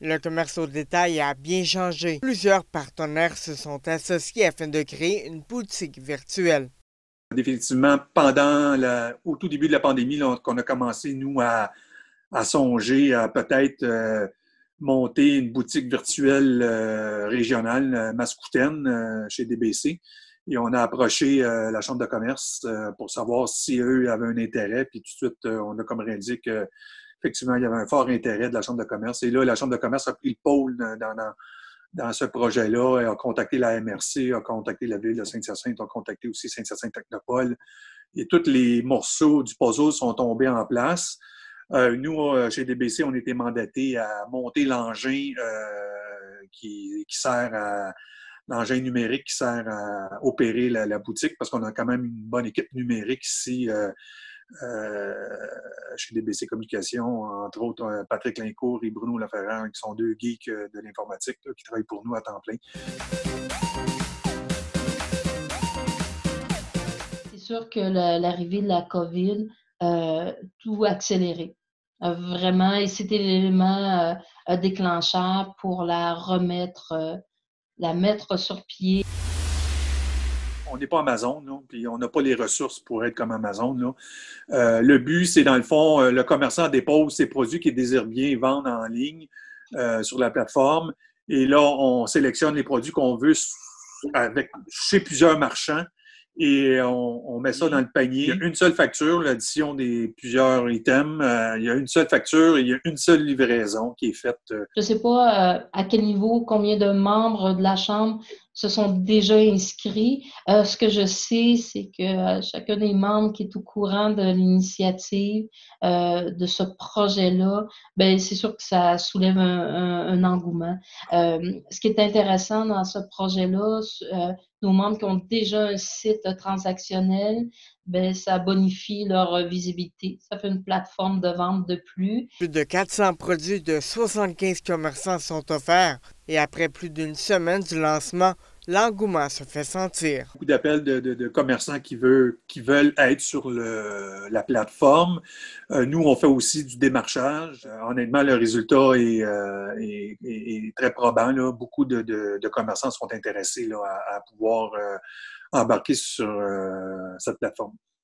Le commerce au détail a bien changé. Plusieurs partenaires se sont associés afin de créer une boutique virtuelle. Définitivement, au tout début de la pandémie, là, qu'on a commencé, nous, à songer à peut-être monter une boutique virtuelle régionale mascoutaine chez DBC. Et on a approché la Chambre de commerce pour savoir si eux avaient un intérêt. Puis tout de suite, on a comme réalisé que effectivement, il y avait un fort intérêt de la Chambre de commerce. Et là, la Chambre de commerce a pris le pôle dans ce projet-là. Elle a contacté la MRC, a contacté la ville de Saint-Hyacinthe, a contacté aussi Saint-Hyacinthe-Technopole. Et tous les morceaux du puzzle sont tombés en place. Nous, chez DBC, on a été mandatés à monter l'engin qui sert à l'engin numérique qui sert à opérer la boutique parce qu'on a quand même une bonne équipe numérique ici chez DBC Communication, entre autres Patrick Lincourt et Bruno Laferrand, qui sont deux geeks de l'informatique qui travaillent pour nous à temps plein. C'est sûr que l'arrivée de la COVID, tout a accéléré. Vraiment, et c'était l'élément déclencheur pour la mettre sur pied. On n'est pas Amazon, là, puis on n'a pas les ressources pour être comme Amazon. Là. Le but, c'est dans le fond, le commerçant dépose ses produits qu'il désire bien vendre en ligne sur la plateforme. Et là, on sélectionne les produits qu'on veut chez plusieurs marchands et on met ça dans le panier. Il y a une seule facture, l'addition des plusieurs items. Il y a une seule facture et il y a une seule livraison qui est faite. Je ne sais pas à quel niveau, combien de membres de la Chambre se sont déjà inscrits. Ce que je sais, c'est que chacun des membres qui est au courant de l'initiative, de ce projet-là, ben c'est sûr que ça soulève un engouement. Ce qui est intéressant dans ce projet-là, nos membres qui ont déjà un site transactionnel, ben ça bonifie leur visibilité. Ça fait une plateforme de vente de plus. Plus de 400 produits de 75 commerçants sont offerts et après plus d'une semaine du lancement, l'engouement se fait sentir. Beaucoup d'appels de commerçants qui veulent être sur la plateforme. Nous, on fait aussi du démarchage. Honnêtement, le résultat est très probant. Là. Beaucoup de commerçants sont intéressés là, à pouvoir embarquer sur cette plateforme.